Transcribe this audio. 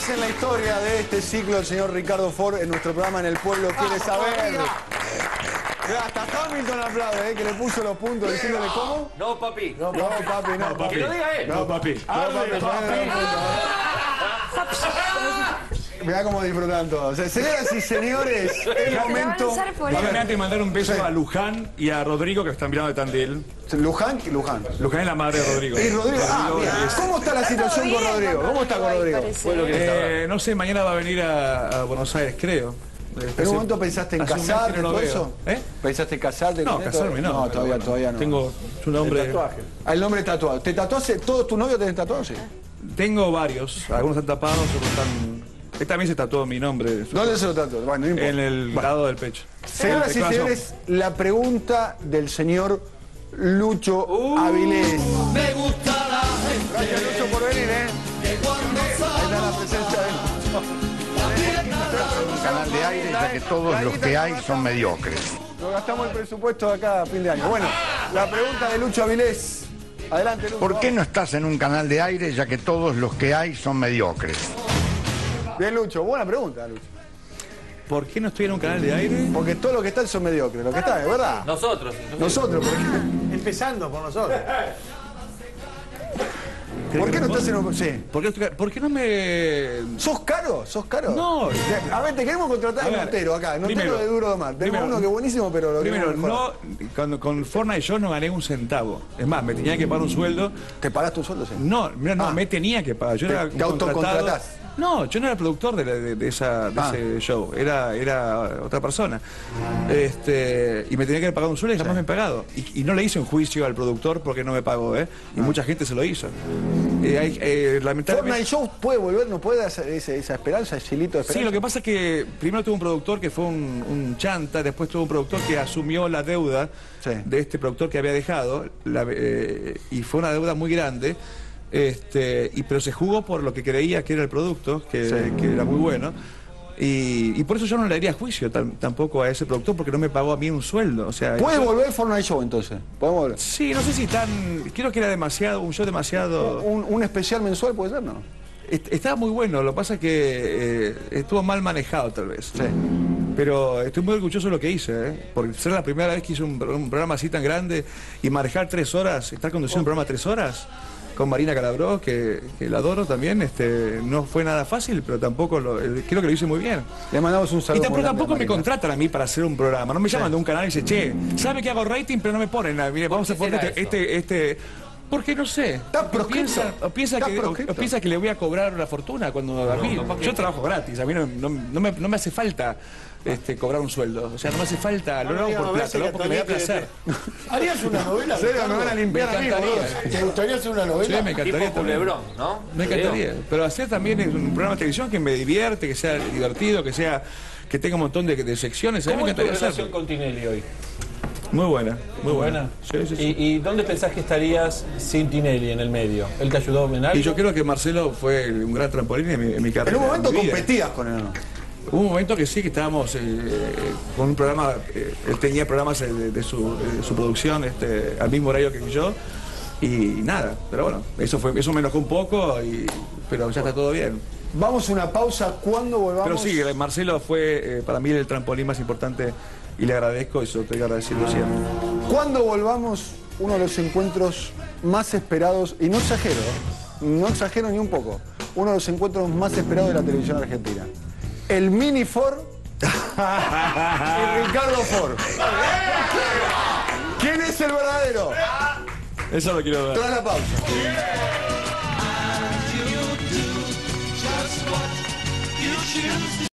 en la historia de este ciclo el señor Ricardo Ford en nuestro programa En el Pueblo Quiere Saber. Mirá, hasta Hamilton aplaude, que le puso los puntos diciéndole cómo. No, papi. No, papi, no, papi. Que lo diga él. No, papi. Mirá cómo disfrutan todos. Señoras y señores, es momento. Antes de mandar un beso a Luján y a Rodrigo, que están mirando de Tandil. Luján y Luján. Luján es la madre de Rodrigo. Y Rodrigo, mira, ¿cómo está la situación con Rodrigo? ¿Cómo está con Rodrigo? No sé, mañana va a venir a Buenos Aires, creo. ¿En un momento pensaste en casarte, todo eso? ¿Pensaste en casarte? No, casarme no. No, todavía no. Tengo su nombre. El nombre tatuado. ¿Te tatuaste? ¿Todos tus novios tienen tatuados? Sí. Tengo varios. Algunos están tapados, otros están. Esta también se tatuó mi nombre. ¿Dónde se lo tatuó? Bueno, no importa. En el lado del pecho. Señoras y señores, la pregunta del señor Lucho Avilés. Me gusta la gente. Gracias, Lucho, por venir, Que cuando Ahí está la presencia de Un canal de aire, ya que todos los que hay son mediocres. Nos gastamos el presupuesto de acá a fin de año. Bueno, la pregunta de Lucho Avilés. Adelante, Lucho. ¿Por qué no estás en un canal de aire, ya que todos los que hay son mediocres? Bien, Lucho. Buena pregunta, Lucho. ¿Por qué no estoy en un canal de aire? Porque todos los que están son mediocres. Los que están, ¿es verdad? Nosotros. Nosotros, por ejemplo. Empezando por nosotros. ¿Por qué no estás en un...? Sí. ¿Por qué no me...? ¿Sos caro? ¿Sos caro? No. A ver, te queremos contratar en Notero acá. Notero de Duro de Mar. Tenemos uno que es buenísimo, pero lo Primero, queremos no, mejorar. con Fortnite yo no gané un centavo. Es más, me tenía que pagar un sueldo. ¿Te pagaste un sueldo? Sí. No, mira, no, me tenía que pagar. Yo era ¿Te autocontratás? No, yo no era el productor de ese show, era otra persona. Y me tenía que pagar un sueldo y jamás me he pagado. Y no le hice un juicio al productor porque no me pagó, y mucha gente se lo hizo. Lamentablemente... ¿Fortnite Show puede volver? ¿No puede hacer esa esperanza, ese hilito de esperanza? Sí, lo que pasa es que primero tuvo un productor que fue un chanta, después tuvo un productor que asumió la deuda de este productor que había dejado, y fue una deuda muy grande. Pero se jugó por lo que creía que era el producto, que era muy bueno. Y por eso yo no le haría juicio tampoco a ese productor, porque no me pagó a mí un sueldo. O sea, ¿puede volver Fortnite Show entonces? ¿Podemos volver? Sí, no sé si creo que era demasiado, un show demasiado... ¿Un especial mensual puede ser, no? Estaba muy bueno, lo que pasa es que estuvo mal manejado tal vez. Sí. Pero estoy muy orgulloso de lo que hice, porque ser la primera vez que hice un programa así tan grande y manejar 3 horas, estar conduciendo un programa 3 horas... con Marina Calabró, que la adoro también, no fue nada fácil, pero tampoco creo que lo hice muy bien. Le mandamos un saludo. Y tampoco me contratan a mí para hacer un programa, no me llaman de un canal y dicen, che, sabe que hago rating, pero no me ponen nada, mire, vamos a poner porque no sé. ¿Está proscrito? ¿O piensa que le voy a cobrar una fortuna cuando a mí? Yo trabajo gratis, a mí no me hace falta cobrar un sueldo. O sea, no me hace falta, lo hago por plata, lo hago porque me da placer. ¿Harías una novela? ¿Serio? ¿Me van a limpiar a mí? ¿Te gustaría hacer una novela? Sí, me encantaría. Tipo Lebrón, ¿no? Me encantaría. Pero hacer también un programa de televisión que me divierte, que sea divertido, que tenga un montón de secciones. ¿Cómo es tu relación hacerlo. con Tinelli hoy? Muy buena, muy buena. Sí. ¿Y dónde pensás que estarías sin Tinelli en el medio? ¿Él te ayudó en algo? Y yo creo que Marcelo fue un gran trampolín en mi carrera. En un momento competías con él, ¿no? Hubo un momento que sí, que estábamos con un programa, él tenía programas de su producción al mismo horario que yo, y nada, pero bueno, eso me enojó un poco, pero ya está todo bien. Vamos a una pausa, ¿cuándo volvamos? Pero sí, Marcelo fue para mí el trampolín más importante y le agradezco, eso te voy a agradecerlo siempre. ¿Cuándo volvamos? Uno de los encuentros más esperados, y no exagero ni un poco, uno de los encuentros más esperados de la televisión argentina. El Mini Ford y Ricardo Ford. ¿Quién es el verdadero? Eso lo quiero ver. Tras la pausa.